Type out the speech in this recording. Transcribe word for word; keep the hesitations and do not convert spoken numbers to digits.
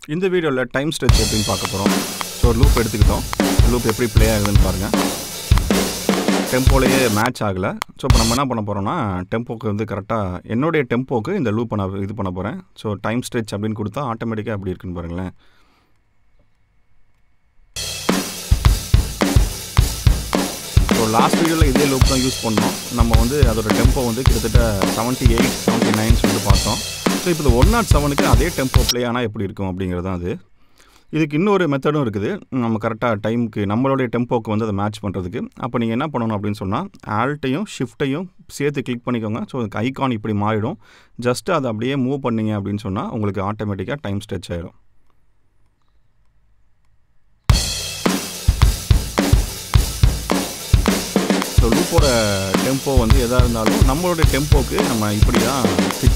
இந்த வீடியோவில் time stretch எப்படின்னு பார்க்க போகிறோம். ஸோ ஒரு லூப் எடுத்துக்கிட்டோம். லூப் எப்படி ப்ளே ஆகுதுன்னு பாருங்கள். டெம்போலேயே மேட்ச் ஆகலை. ஸோ இப்போ நம்ம என்ன பண்ண போகிறோம்னா டெம்போக்கு வந்து கரெக்டாக என்னுடைய டெம்போக்கு இந்த லூப்பை நான் இது பண்ண போகிறேன். ஸோ டைம் ஸ்ட்ரெச் அப்படின்னு கொடுத்தா ஆட்டோமேட்டிக்காக எப்படி இருக்குன்னு பாருங்களேன். ஸோ லாஸ்ட் வீடியோவில் இதே லூப் தான் யூஸ் பண்ணோம். நம்ம வந்து அதோட டெம்போ வந்து கிட்டத்தட்ட செவன்ட்டி எயிட் செவன்ட்டி நைன் சொல்லிட்டு பார்த்தோம். ஸோ இப்போ இந்த ஒன் நாட் செவனுக்கு அதே டெம்போ ப்ளே ஆனால் எப்படி இருக்கும் அப்படிங்கிறது தான் அது. இதுக்கு இன்னொரு மெத்தடும் இருக்குது. நம்ம கரெக்டாக டைமுக்கு நம்மளுடைய டெம்போக்கு வந்து அதை மேட்ச் பண்ணுறதுக்கு. அப்போ நீங்கள் என்ன பண்ணணும் அப்படின்னு சொன்னால் ஆல்ட்டையும் ஷிஃப்ட்டையும் சேர்த்து கிளிக் பண்ணிக்கோங்க. ஸோ அதுக்கு ஐகான் இப்படி மாறிடும். ஜஸ்ட்டு அதை அப்படியே மூவ் பண்ணிங்க அப்படின்னு சொன்னால் உங்களுக்கு ஆட்டோமேட்டிக்காக டைம் ஸ்ட்ரெச் ஆகிடும். ஸோ லூப்போட டெம்போ வந்து எதாக இருந்தாலும் நம்மளுடைய டெம்போக்கு நம்ம இப்படி தான் ஃபிக்ஸ்